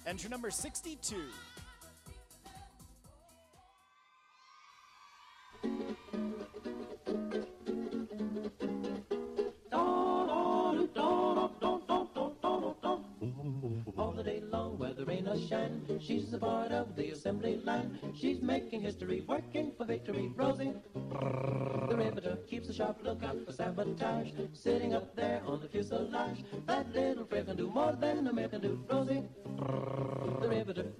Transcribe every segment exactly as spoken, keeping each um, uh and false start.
Entry number sixty-two. All the day long, whether rain or shine, she's a part of the assembly line. She's making history, working for victory. Rosie, the riveter, keeps a sharp lookout for sabotage. Sitting up there on the fuselage, that little friend can do more than a man can do. Rosie, the riveter.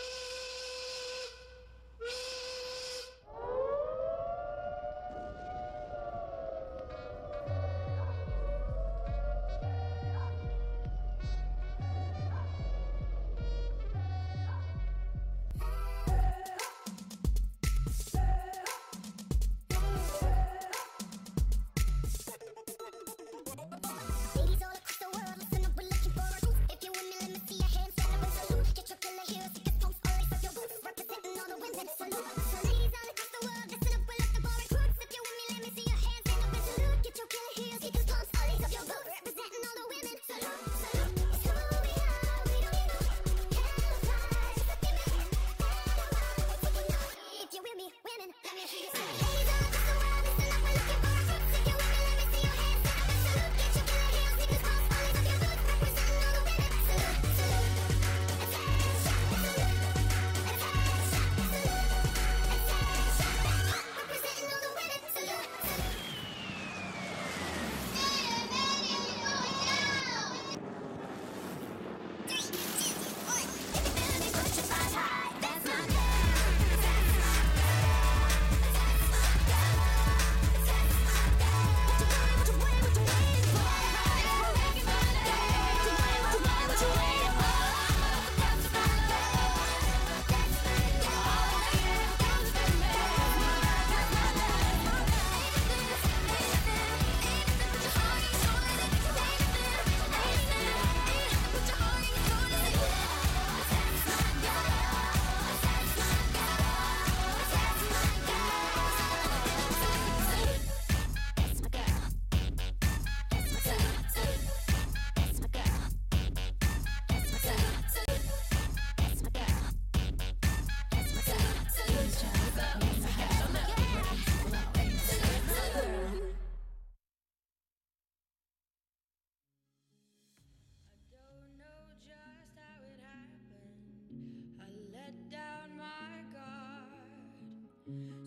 Just how it happened, I let down my guard.